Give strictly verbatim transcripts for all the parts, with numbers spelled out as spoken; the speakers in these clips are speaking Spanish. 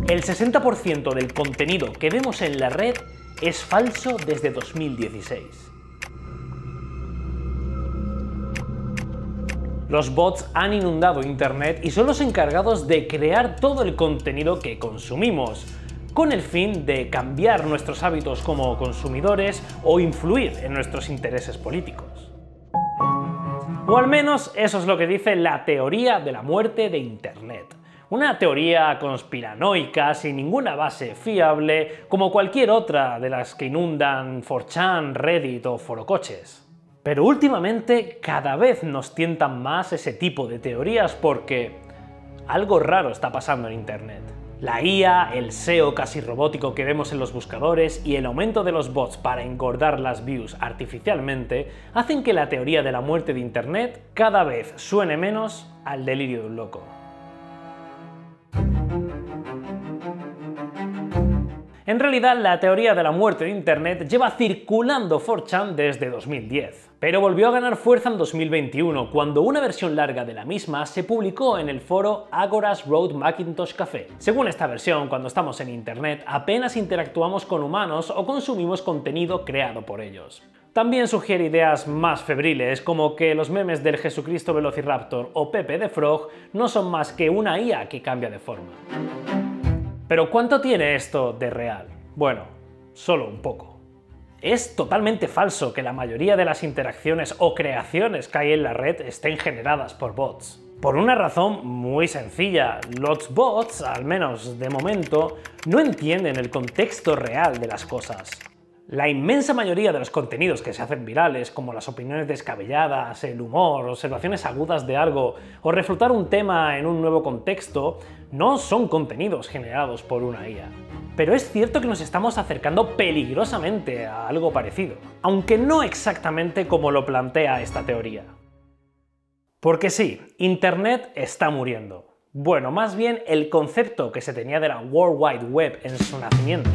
El sesenta por ciento del contenido que vemos en la red es falso desde dos mil dieciséis. Los bots han inundado Internet y son los encargados de crear todo el contenido que consumimos, con el fin de cambiar nuestros hábitos como consumidores o influir en nuestros intereses políticos. O al menos eso es lo que dice la teoría de la muerte de Internet. Una teoría conspiranoica sin ninguna base fiable, como cualquier otra de las que inundan cuatro chan, Reddit o forocoches. Pero últimamente cada vez nos tientan más ese tipo de teorías porque algo raro está pasando en Internet. La I A, el S E O casi robótico que vemos en los buscadores y el aumento de los bots para engordar las views artificialmente hacen que la teoría de la muerte de Internet cada vez suene menos al delirio de un loco. En realidad, la teoría de la muerte de Internet lleva circulando cuatro chan desde dos mil diez, pero volvió a ganar fuerza en dos mil veintiuno, cuando una versión larga de la misma se publicó en el foro Agora's Road Macintosh Café. Según esta versión, cuando estamos en Internet apenas interactuamos con humanos o consumimos contenido creado por ellos. También sugiere ideas más febriles, como que los memes del Jesucristo Velociraptor o Pepe the Frog no son más que una I A que cambia de forma. ¿Pero cuánto tiene esto de real? Bueno, solo un poco. Es totalmente falso que la mayoría de las interacciones o creaciones que hay en la red estén generadas por bots. Por una razón muy sencilla, los bots, al menos de momento, no entienden el contexto real de las cosas. La inmensa mayoría de los contenidos que se hacen virales, como las opiniones descabelladas, el humor, observaciones agudas de algo o refutar un tema en un nuevo contexto, no son contenidos generados por una I A. Pero es cierto que nos estamos acercando peligrosamente a algo parecido, aunque no exactamente como lo plantea esta teoría. Porque sí, Internet está muriendo. Bueno, más bien el concepto que se tenía de la World Wide Web en su nacimiento.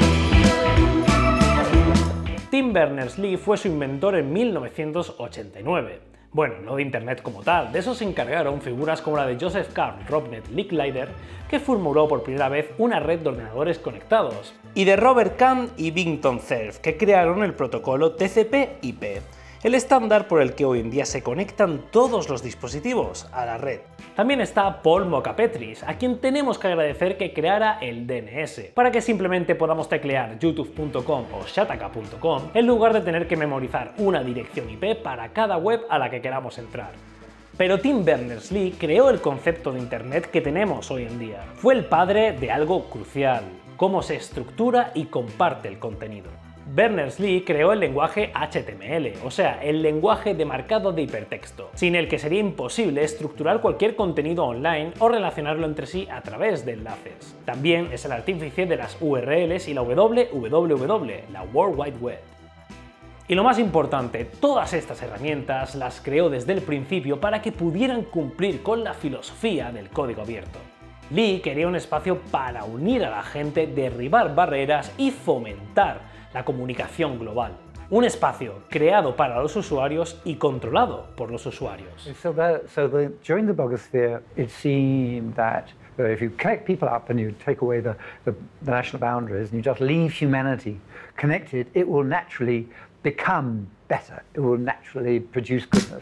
Tim Berners-Lee fue su inventor en mil novecientos ochenta y nueve. Bueno, no de Internet como tal, de eso se encargaron figuras como la de Joseph Carl Robert Licklider, que formuló por primera vez una red de ordenadores conectados, y de Robert Kahn y Vinton Cerf, que crearon el protocolo T C P I P, el estándar por el que hoy en día se conectan todos los dispositivos a la red. También está Paul Mokapetris, a quien tenemos que agradecer que creara el D N S, para que simplemente podamos teclear youtube punto com o shataka punto com en lugar de tener que memorizar una dirección I P para cada web a la que queramos entrar. Pero Tim Berners-Lee creó el concepto de Internet que tenemos hoy en día. Fue el padre de algo crucial: cómo se estructura y comparte el contenido. Berners-Lee creó el lenguaje H T M L, o sea, el lenguaje de marcado de hipertexto, sin el que sería imposible estructurar cualquier contenido online o relacionarlo entre sí a través de enlaces. También es el artífice de las U R Ls y la W W W, la World Wide Web. Y lo más importante, todas estas herramientas las creó desde el principio para que pudieran cumplir con la filosofía del código abierto. Lee quería un espacio para unir a la gente, derribar barreras y fomentar la comunicación global. Un espacio creado para los usuarios y controlado por los usuarios. So, that, so the, during the blogosphere, it seemed that uh, if you connect people up and you take away the, the, the national boundaries and you just leave humanity connected, it will naturally become better. It will naturally produce goodness.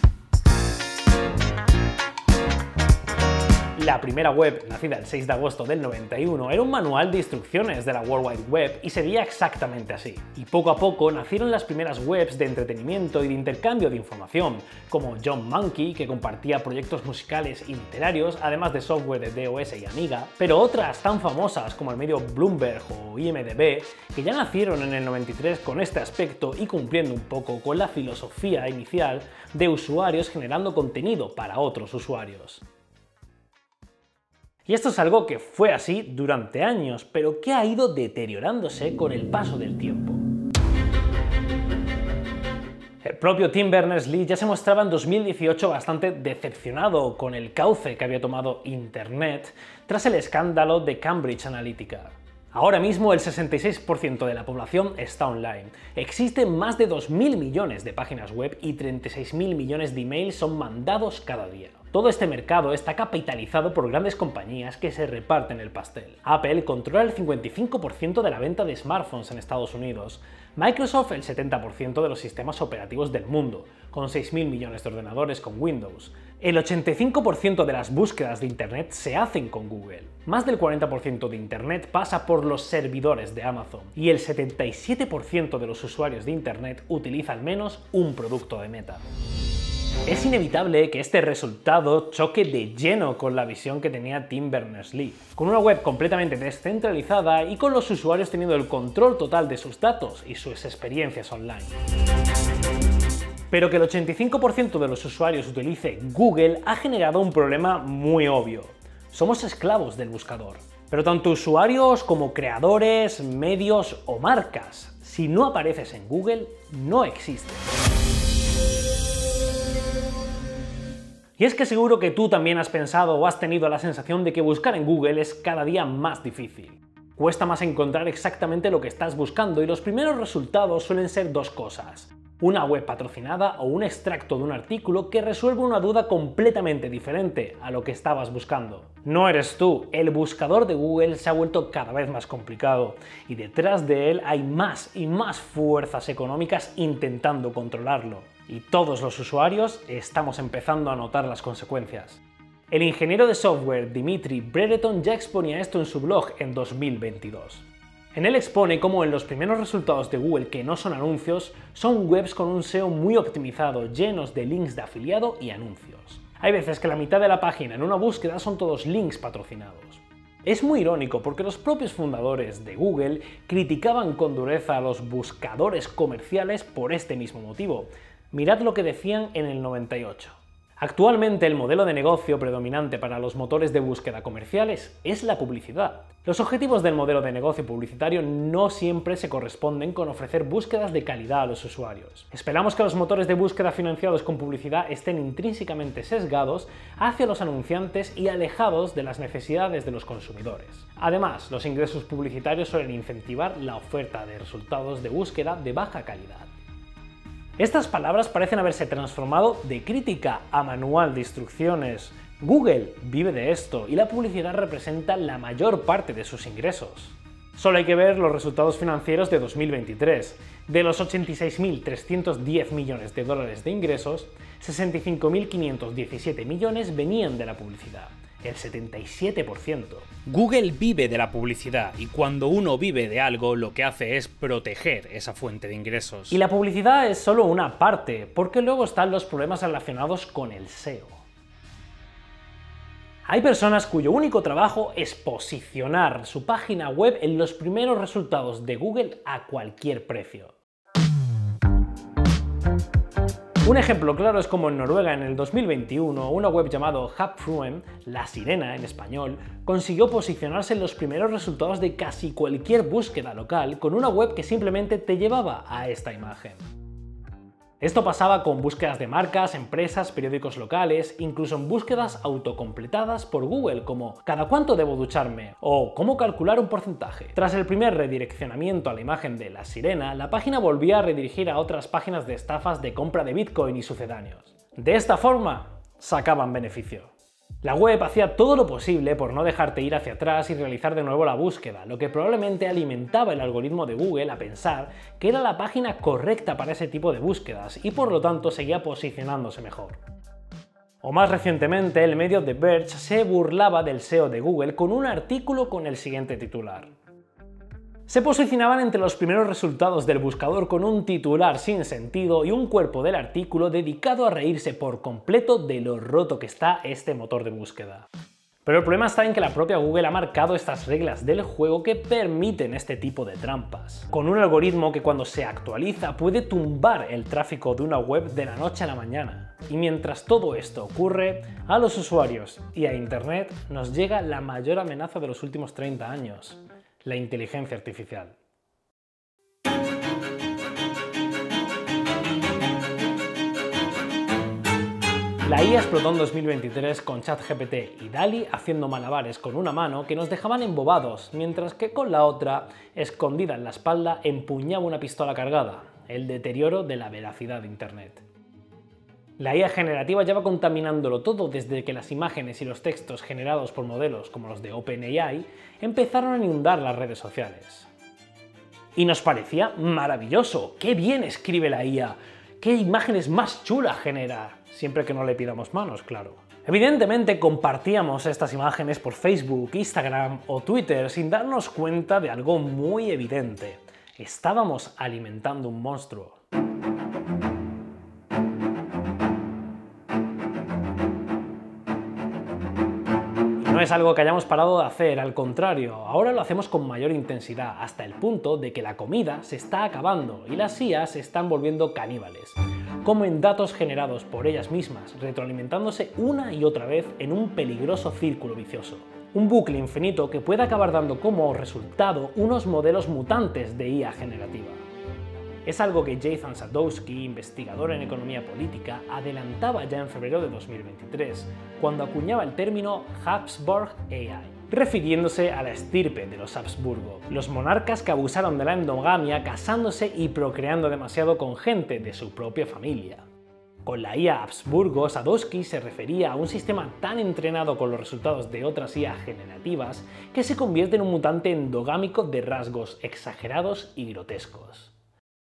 La primera web, nacida el seis de agosto del noventa y uno, era un manual de instrucciones de la World Wide Web y se veía exactamente así. Y poco a poco nacieron las primeras webs de entretenimiento y de intercambio de información, como John Monkey, que compartía proyectos musicales y literarios, además de software de DOS y Amiga, pero otras tan famosas como el medio Bloomberg o I M D B, que ya nacieron en el noventa y tres con este aspecto y cumpliendo un poco con la filosofía inicial de usuarios generando contenido para otros usuarios. Y esto es algo que fue así durante años, pero que ha ido deteriorándose con el paso del tiempo. El propio Tim Berners-Lee ya se mostraba en dos mil dieciocho bastante decepcionado con el cauce que había tomado Internet tras el escándalo de Cambridge Analytica. Ahora mismo el sesenta y seis por ciento de la población está online. Existen más de dos mil millones de páginas web y treinta y seis mil millones de emails son mandados cada día. Todo este mercado está capitalizado por grandes compañías que se reparten el pastel. Apple controla el cincuenta y cinco por ciento de la venta de smartphones en Estados Unidos, Microsoft el setenta por ciento de los sistemas operativos del mundo, con seis mil millones de ordenadores con Windows. El ochenta y cinco por ciento de las búsquedas de Internet se hacen con Google. Más del cuarenta por ciento de Internet pasa por los servidores de Amazon. Y el setenta y siete por ciento de los usuarios de Internet utiliza al menos un producto de Meta. Es inevitable que este resultado choque de lleno con la visión que tenía Tim Berners-Lee, con una web completamente descentralizada y con los usuarios teniendo el control total de sus datos y sus experiencias online. Pero que el ochenta y cinco por ciento de los usuarios utilice Google ha generado un problema muy obvio. Somos esclavos del buscador. Pero tanto usuarios como creadores, medios o marcas, si no apareces en Google, no existes. Y es que seguro que tú también has pensado o has tenido la sensación de que buscar en Google es cada día más difícil. Cuesta más encontrar exactamente lo que estás buscando y los primeros resultados suelen ser dos cosas: una web patrocinada o un extracto de un artículo que resuelve una duda completamente diferente a lo que estabas buscando. No eres tú, el buscador de Google se ha vuelto cada vez más complicado y detrás de él hay más y más fuerzas económicas intentando controlarlo. Y todos los usuarios estamos empezando a notar las consecuencias. El ingeniero de software Dimitri Brereton ya exponía esto en su blog en dos mil veintidós. En él expone cómo en los primeros resultados de Google que no son anuncios, son webs con un S E O muy optimizado, llenos de links de afiliado y anuncios. Hay veces que la mitad de la página en una búsqueda son todos links patrocinados. Es muy irónico porque los propios fundadores de Google criticaban con dureza a los buscadores comerciales por este mismo motivo. Mirad lo que decían en el noventa y ocho. Actualmente el modelo de negocio predominante para los motores de búsqueda comerciales es la publicidad. Los objetivos del modelo de negocio publicitario no siempre se corresponden con ofrecer búsquedas de calidad a los usuarios. Esperamos que los motores de búsqueda financiados con publicidad estén intrínsecamente sesgados hacia los anunciantes y alejados de las necesidades de los consumidores. Además, los ingresos publicitarios suelen incentivar la oferta de resultados de búsqueda de baja calidad. Estas palabras parecen haberse transformado de crítica a manual de instrucciones. Google vive de esto y la publicidad representa la mayor parte de sus ingresos. Solo hay que ver los resultados financieros de dos mil veintitrés. De los ochenta y seis mil trescientos diez millones de dólares de ingresos, sesenta y cinco mil quinientos diecisiete millones venían de la publicidad, el setenta y siete por ciento. Google vive de la publicidad y cuando uno vive de algo lo que hace es proteger esa fuente de ingresos. Y la publicidad es solo una parte, porque luego están los problemas relacionados con el S E O. Hay personas cuyo único trabajo es posicionar su página web en los primeros resultados de Google a cualquier precio. Un ejemplo claro es como en Noruega en el dos mil veintiuno una web llamado Havfruen, La Sirena en español, consiguió posicionarse en los primeros resultados de casi cualquier búsqueda local con una web que simplemente te llevaba a esta imagen. Esto pasaba con búsquedas de marcas, empresas, periódicos locales, incluso en búsquedas autocompletadas por Google como ¿cada cuánto debo ducharme? O ¿cómo calcular un porcentaje? Tras el primer redireccionamiento a la imagen de La Sirena, la página volvía a redirigir a otras páginas de estafas de compra de Bitcoin y sucedáneos. De esta forma, sacaban beneficio. La web hacía todo lo posible por no dejarte ir hacia atrás y realizar de nuevo la búsqueda, lo que probablemente alimentaba el algoritmo de Google a pensar que era la página correcta para ese tipo de búsquedas y por lo tanto seguía posicionándose mejor. O más recientemente, el medio The Verge se burlaba del S E O de Google con un artículo con el siguiente titular. Se posicionaban entre los primeros resultados del buscador con un titular sin sentido y un cuerpo del artículo dedicado a reírse por completo de lo roto que está este motor de búsqueda. Pero el problema está en que la propia Google ha marcado estas reglas del juego que permiten este tipo de trampas, con un algoritmo que cuando se actualiza puede tumbar el tráfico de una web de la noche a la mañana. Y mientras todo esto ocurre, a los usuarios y a Internet nos llega la mayor amenaza de los últimos treinta años. La inteligencia artificial. La I A explotó en dos mil veintitrés con ChatGPT y DALL-E haciendo malabares con una mano que nos dejaban embobados, mientras que con la otra, escondida en la espalda, empuñaba una pistola cargada, el deterioro de la veracidad de Internet. La I A generativa lleva contaminándolo todo desde que las imágenes y los textos generados por modelos como los de OpenAI empezaron a inundar las redes sociales. Y nos parecía maravilloso. ¡Qué bien escribe la I A! ¡Qué imágenes más chulas genera! Siempre que no le pidamos manos, claro. Evidentemente compartíamos estas imágenes por Facebook, Instagram o Twitter sin darnos cuenta de algo muy evidente. Estábamos alimentando un monstruo. No es algo que hayamos parado de hacer, al contrario, ahora lo hacemos con mayor intensidad, hasta el punto de que la comida se está acabando y las I A se están volviendo caníbales. Comen datos generados por ellas mismas, retroalimentándose una y otra vez en un peligroso círculo vicioso. Un bucle infinito que puede acabar dando como resultado unos modelos mutantes de I A generativa. Es algo que Jason Sadowski, investigador en economía política, adelantaba ya en febrero de dos mil veintitrés, cuando acuñaba el término Habsburg A I, refiriéndose a la estirpe de los Habsburgo, los monarcas que abusaron de la endogamia casándose y procreando demasiado con gente de su propia familia. Con la I A Habsburgo, Sadowski se refería a un sistema tan entrenado con los resultados de otras I A generativas que se convierte en un mutante endogámico de rasgos exagerados y grotescos.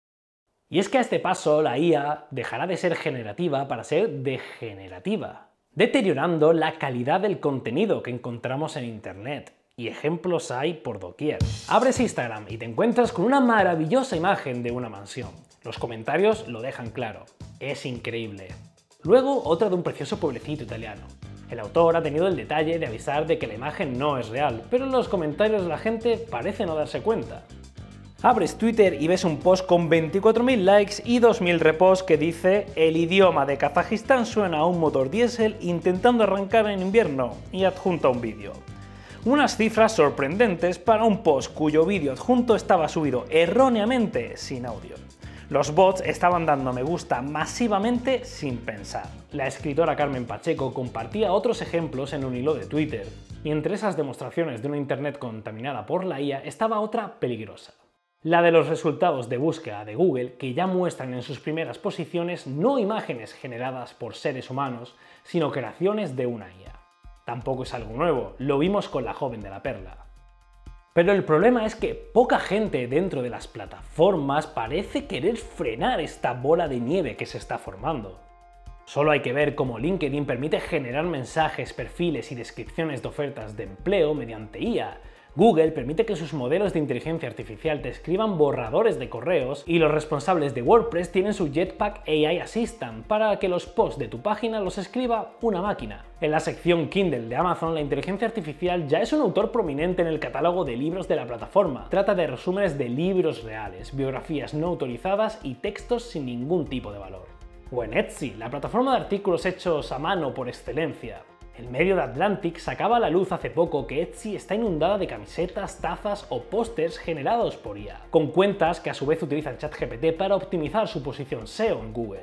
Y es que a este paso la I A dejará de ser generativa para ser degenerativa, deteriorando la calidad del contenido que encontramos en Internet. Y ejemplos hay por doquier. Abres Instagram y te encuentras con una maravillosa imagen de una mansión. Los comentarios lo dejan claro. Es increíble. Luego otra de un precioso pueblecito italiano. El autor ha tenido el detalle de avisar de que la imagen no es real, pero en los comentarios la gente parece no darse cuenta. Abres Twitter y ves un post con veinticuatro mil likes y dos mil reposts que dice «El idioma de Kazajistán suena a un motor diésel intentando arrancar en invierno» y adjunta un vídeo. Unas cifras sorprendentes para un post cuyo vídeo adjunto estaba subido erróneamente sin audio. Los bots estaban dando me gusta masivamente sin pensar. La escritora Carmen Pacheco compartía otros ejemplos en un hilo de Twitter, y entre esas demostraciones de una internet contaminada por la I A estaba otra peligrosa. La de los resultados de búsqueda de Google, que ya muestran en sus primeras posiciones no imágenes generadas por seres humanos, sino creaciones de una I A. Tampoco es algo nuevo, lo vimos con la joven de la perla. Pero el problema es que poca gente dentro de las plataformas parece querer frenar esta bola de nieve que se está formando. Solo hay que ver cómo LinkedIn permite generar mensajes, perfiles y descripciones de ofertas de empleo mediante I A. Google permite que sus modelos de inteligencia artificial te escriban borradores de correos y los responsables de WordPress tienen su Jetpack A I Assistant para que los posts de tu página los escriba una máquina. En la sección Kindle de Amazon, la inteligencia artificial ya es un autor prominente en el catálogo de libros de la plataforma. Trata de resúmenes de libros reales, biografías no autorizadas y textos sin ningún tipo de valor. O en Etsy, la plataforma de artículos hechos a mano por excelencia. El medio de Atlantic sacaba a la luz hace poco que Etsy está inundada de camisetas, tazas o pósters generados por I A, con cuentas que a su vez utilizan ChatGPT para optimizar su posición S E O en Google.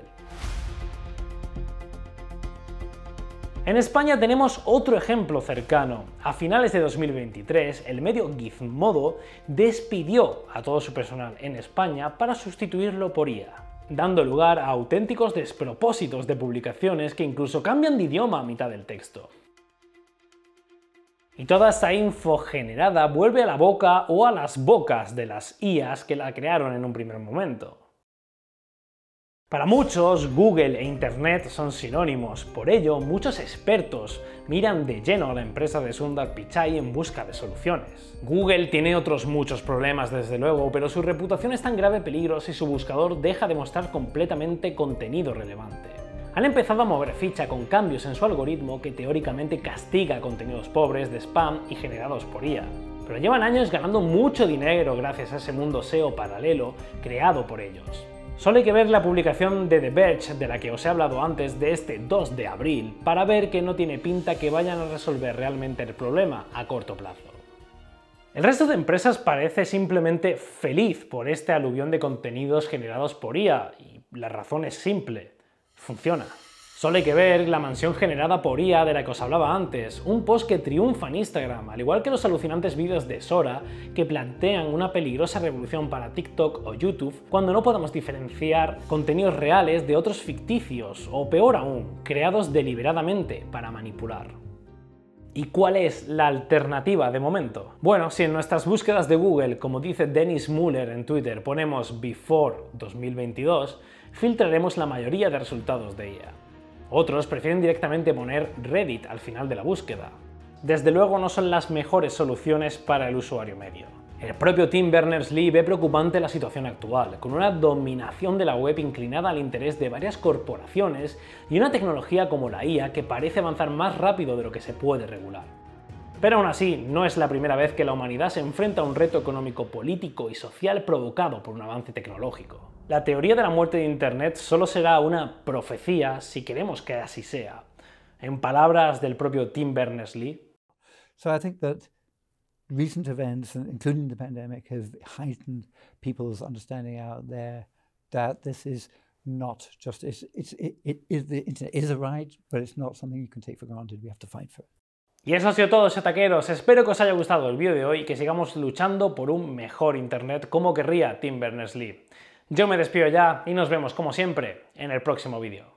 En España tenemos otro ejemplo cercano. A finales de dos mil veintitrés, el medio Gizmodo despidió a todo su personal en España para sustituirlo por I A. Dando lugar a auténticos despropósitos de publicaciones que incluso cambian de idioma a mitad del texto. Y toda esta info generada vuelve a la boca o a las bocas de las I As que la crearon en un primer momento. Para muchos, Google e Internet son sinónimos, por ello muchos expertos miran de lleno a la empresa de Sundar Pichai en busca de soluciones. Google tiene otros muchos problemas desde luego, pero su reputación está en grave peligro si su buscador deja de mostrar completamente contenido relevante. Han empezado a mover ficha con cambios en su algoritmo que teóricamente castiga contenidos pobres, de spam y generados por I A. Pero llevan años ganando mucho dinero gracias a ese mundo S E O paralelo creado por ellos. Solo hay que ver la publicación de The Verge, de la que os he hablado antes, de este dos de abril, para ver que no tiene pinta que vayan a resolver realmente el problema a corto plazo. El resto de empresas parece simplemente feliz por este aluvión de contenidos generados por I A, y la razón es simple: funciona. Solo hay que ver la mansión generada por I A de la que os hablaba antes, un post que triunfa en Instagram, al igual que los alucinantes vídeos de Sora que plantean una peligrosa revolución para TikTok o YouTube cuando no podemos diferenciar contenidos reales de otros ficticios o, peor aún, creados deliberadamente para manipular. ¿Y cuál es la alternativa de momento? Bueno, si en nuestras búsquedas de Google, como dice Dennis Muller en Twitter, ponemos Before dos mil veintidós, filtraremos la mayoría de resultados de I A. Otros prefieren directamente poner Reddit al final de la búsqueda. Desde luego no son las mejores soluciones para el usuario medio. El propio Tim Berners-Lee ve preocupante la situación actual, con una dominación de la web inclinada al interés de varias corporaciones y una tecnología como la I A que parece avanzar más rápido de lo que se puede regular. Pero aún así, no es la primera vez que la humanidad se enfrenta a un reto económico, político y social provocado por un avance tecnológico. La teoría de la muerte de Internet solo será una profecía si queremos que así sea. En palabras del propio Tim Berners-Lee. So I think that recent events, including the pandemic, have heightened people's understanding out there that this is not just it's, it's, it, it is the internet is a right, but it's not something you can take for granted. We have to fight for it. Y eso ha sido todo, chataqueros. Espero que os haya gustado el vídeo de hoy y que sigamos luchando por un mejor Internet como querría Tim Berners-Lee. Yo me despido ya y nos vemos, como siempre, en el próximo vídeo.